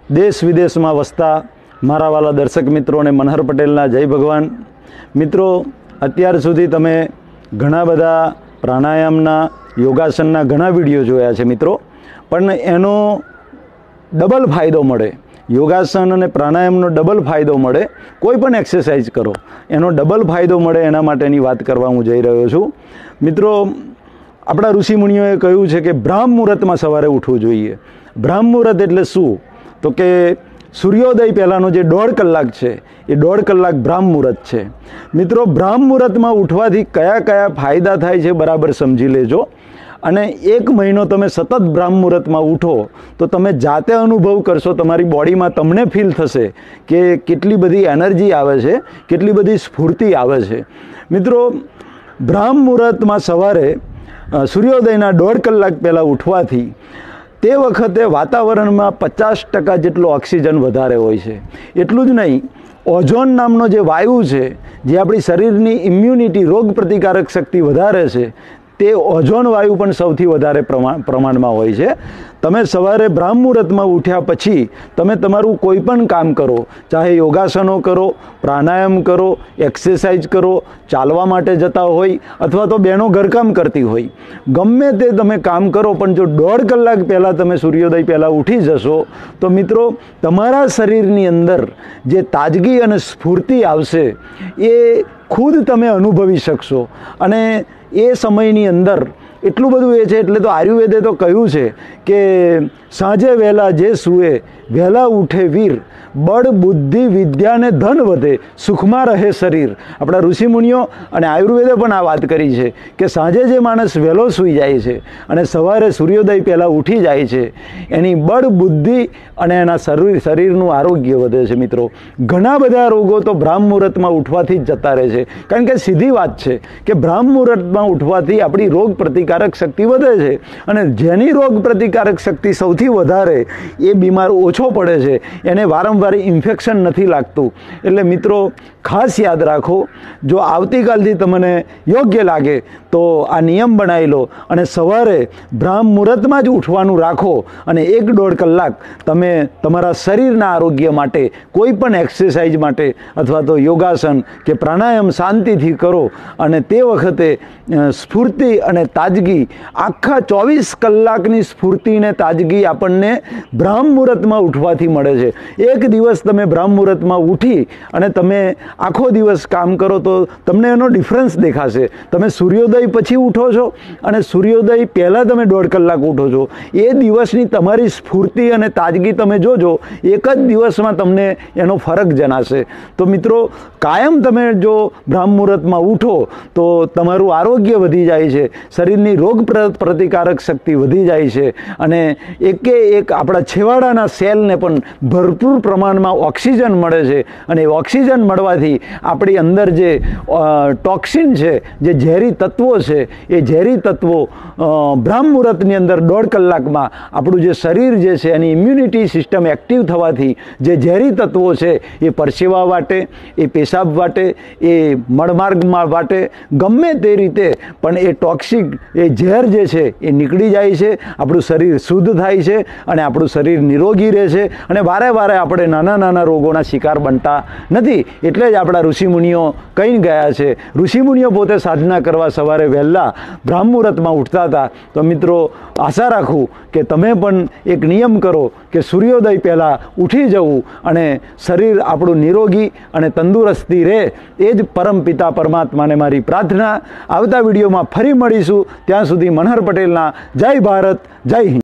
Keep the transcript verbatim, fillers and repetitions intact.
देश विदेश में वसता मारा वाला दर्शक मित्रों ने मनहर पटेलना जय भगवान। मित्रों, अत्यार सुधी तमे घणा बधा प्राणायामना योगासनना घणा विडियो जोया छे मित्रों, पण एनो डबल फायदो मळे। योगासन अने प्राणायामनो डबल फायदो मळे। कोईपण एक्सरसाइज करो एनो डबल फायदो मळे एना माटेनी वात करवा हूँ जई रह्यो छुं। मित्रों, आपણા ऋषि मुनिओए કહ્યું છે કે બ્રાહ્મ મુહૂર્તમાં સવારે ઉઠવું જોઈએ। બ્રાહ્મ મુહૂર્ત એટલે શું? તો કે સૂર્યોદય પહેલાંનો જે દોઢ કલાક છે એ દોઢ કલાક બ્રાહ્મ મુહૂર્ત છે। મિત્રો, બ્રાહ્મ મુહૂર્તમાં ઉઠવાથી કયા કયા ફાયદા થાય છે બરાબર સમજી લેજો। અને એક મહિનો તમે સતત બ્રાહ્મ મુહૂર્તમાં ઉઠો તો તમે જાતે અનુભવ કરશો, તમારી બોડીમાં તમને ફીલ થશે કે કેટલી બધી એનર્જી આવે છે, કેટલી બધી સ્ફૂર્તિ આવે છે। મિત્રો, બ્રાહ્મ મુહૂર્તમાં સવારે सूर्योदयना दौड़ कलाक पहला उठवाथी ते वखते वातावरण में पचास टका जेटलो ऑक्सीजन वधारे होय छे। एटलुं ज नहीं, ओझोन नामनो जे वायु छे जे आपणी शरीरनी इम्युनिटी रोग प्रतिकारक शक्ति वधारे छे ते ओझोन वायु पण सौथी वधारे प्रमाण प्रमाणमां होय छे। तमे सवारे ब्राह्म मुहूर्तमां उठ्या पछी तमे तमारुं कोईपण काम करो, चाहे योगासनो करो, प्राणायाम करो, एक्सरसाइज करो, चालवा माटे जता होय अथवा तो बहनों घरकाम करती होय, गमे ते तमे काम करो, पण जो दौड़ कलाक पहला तमे सूर्योदय पहला उठी जशो तो मित्रों तमारा शरीरनी अंदर जे ताजगी अने स्फूर्ति आवशे ए खुद तमे अनुभवी शकशो। अने ए समयनी अंदर एटलुं बधुं ए छे एटले तो आयुर्वेदे तो कह्युं छे के सांजे वहेला जे सूए वहेला उठे वीर, बळ बुद्धि विद्या ने धन वधे, सुखमां रहे शरीर। अपना ऋषि मुनिओ अने आयुर्वेदे पण आ वात करी छे के सांजे जे माणस वहेलो सूई जाय छे अने सवारे सूर्योदय पहेला उठी जाय छे एनी बळ बुद्धि अने एना शरीर शरीरनुं आरोग्य वधे छे। मित्रों, घणा बधा रोगो तो ब्राह्म मुहूर्तमां उठवाथी ज जता रहे छे, कारण के सीधी वात छे के ब्राह्म मुहूर्तमां उठवाथी आपणी रोग प्रतिकारक शक्ति वधे छे अने जेनी रोग प्रतिकारक शक्ति सौथी वधारे ए बीमार ओछो पड़े छे, एने वारंवार इन्फेक्शन नहीं लागतुं। एटले मित्रों खास याद राखो, जो आवतीकालथी तमने योग्य लागे तो आ नियम बनावी लो अने सवारे ब्राह्म मुहूर्तमां ज उठवानुं राखो अने एक दौड़ कलाक तमे तमारा शरीरना आरोग्य माटे कोईपण एक्सरसाइज माटे अथवा तो योगासन के प्राणायाम शांतिथी करो अने ते वखते स्फूर्ति अने ताजगी आखा चौवीस कलाकनी स्फूर्ति ने ताजगी आपणने ब्राह्म मुहूर्तमां उठवाथी मळे छे। एक दिवस तमे ब्राह्म मुहूर्तमां उठी अने तमे आखो दिवस काम करो तो तमने एनो डिफरन्स देखाशे। तमे सूर्योदय पछी उठो छो अने सूर्योदय पहेला तमे दौड़ कलाक उठो छो, ए दिवसनी तमारी स्फूर्ति अने ताजगी तमे जोजो, एक ज दिवसमां तमने एनो फरक जनाशे। तो मित्रों, कायम तमे जो ब्राह्म मुहूर्तमां उठो तो तमारुं आरोग्य वधी जाय छे, शरीरनी रोग प्रतिकारक शक्ति वधी जाय छे अने एके एक आपणा छेवाड़ाना सेलने पण भरपूर प्रमाणमां ऑक्सीजन मळे छे अने ऑक्सीजन मळवाथी आपणी अंदर जे टॉक्सिन छे, जे झेरी तत्वों छे, ए झेरी तत्वों ब्राह्म मुहूर्तनी अंदर दौड़ कलाकमां आपणुं जे शरीर जे छे एनी इम्युनिटी सिस्टम एक्टिव थवाथी जे झेरी तत्वों छे ए परसेवा वाटे, ए पेशाब वाटे, ए मळमार्गमां वाटे, गमे ते रीते पण ए टॉक्सिक ए झेर जे छे ए નીકળી જાય છે, આપણું શરીર શુદ્ધ થાય છે અને આપણું શરીર નિરોગી રહે છે અને વારે વારે આપણે નાના નાના રોગોના શિકાર બનતા નથી। એટલે જ આપણા ઋષિમુનિઓ કહીને ગયા છે, ઋષિમુનિઓ પોતે સાધના કરવા સવારે વહેલા બ્રાહ્મ મુહૂર્તમાં ઉઠતા હતા। તો મિત્રો, આશા રાખું કે તમે પણ એક નિયમ કરો કે સૂર્યોદય પહેલાં ઉઠી જવું અને શરીર આપણું નિરોગી અને તંદુરસ્તી રહે, એ જ પરમ પિતા પરમાત્માને મારી પ્રાર્થના। આવતા વિડીયોમાં ફરી મળીશું, ત્યાં સુધી मनहर पटेलना जय भारत, जय हिंद।